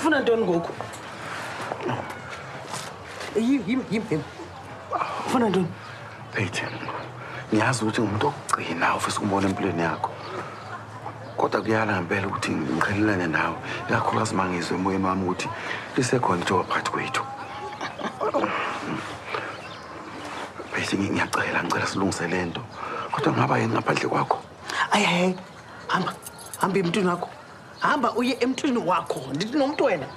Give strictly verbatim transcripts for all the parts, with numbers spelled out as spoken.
ufuna ntoni ngoku? Yim yim yim. Ufuna ntoni? Wait. Ngiyazi ukuthi ngumuntu ogcina ufisa ukubona empilweni yakho. Kodwa kuyala ngempela ukuthi ngiqhelelane nawe. Ikakhulukazi mangizwe emoyeni wami ukuthi lisekhona into phakathi kwethu. Bese ngiyacela ngicela silungise lento. Kodwa ngaba yini ngaphandle kwakho? Ayi ayi. Hamba. Hamba emntwini wakho. Hamba uye emntwini wakho. Ndithi nomuntu wena.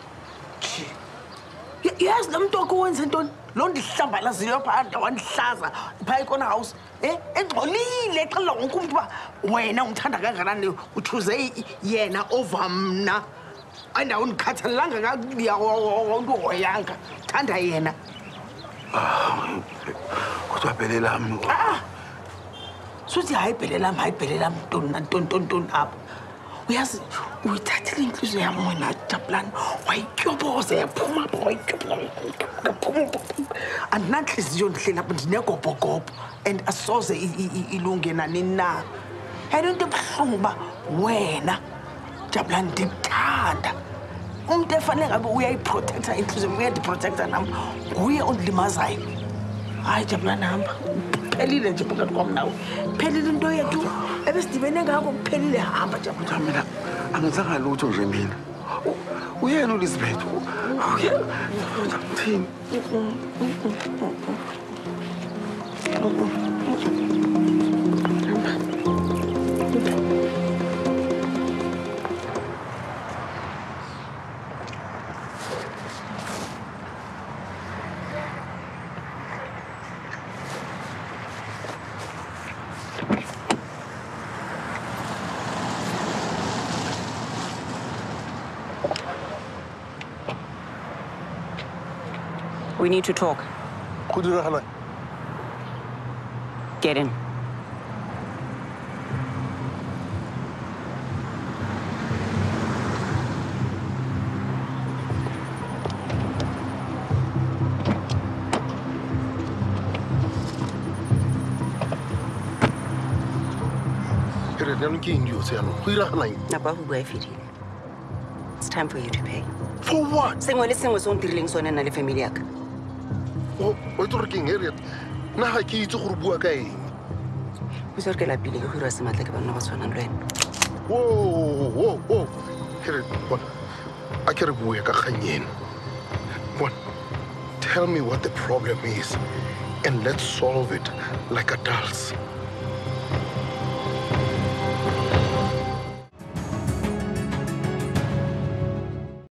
Yazi lo muntu wakho wenza ntoni? Lo ndihlambalaziyo phandle wandihlaza phaya ikona house. Eh engcolile xela wonke umuntu ba wena ungithanda kangakanani uthuze yena over mna. Andawo ndikhathalanga kakuya wonke hoyanga. Thanda yena. Ah. Kodwa phela lami. Ah. Suthi hayi phela lami hayi phela lami ntoni ntoni ntoni apha. Uyazi uyithathile inhliziyo yami wena Jabulani wayikyoboza yaphuma apha wayikyoboza andinanhliziyo ndihle lapha ndinegobhogobo and asoze ilunge nanini na ayinto ebuhlungu uba wena Jabulani ndikuthanda umuntu efanele ngabe uyayiprotecta inhliziyo uyandiprotecta nami nguye ondilimazayo hayi Jabulani hamba phelile nje phakathi kwami nawe phelile into yethu ebesidibene ngakho kuphelile hamba Jabulani mina angizange lutho nje mina uyena uLizabeth uyena thini We need to talk. Get in. It's time for you to pay. For what? Sengwe le sengwe se o ntirileng sone na le family yaka. Oh, wait to King Harriet. Na ha ke itse gore bua ka eng. O se re ke la pile ke go ira sematla ke bana ba tshwana le wena. Whoa, whoa, whoa. Harriet, what? I can't bua ka kganyena. What? Tell me what the problem is and let's solve it like adults.